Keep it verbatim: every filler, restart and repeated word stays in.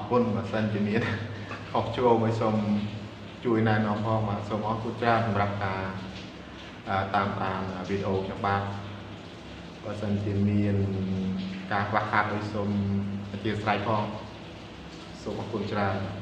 គុណបើសិនជាមានខុសជួមួយសូមជួយណែនាំផងបាទសូមអរគុណច្រើនសម្រាប់ការតាមតាមវីដេអូខ្ញុំបាទបើសិនជាមានការខ្វះខាតអីសូមអធិស្ឋានផងសូមអរគុណច្រើន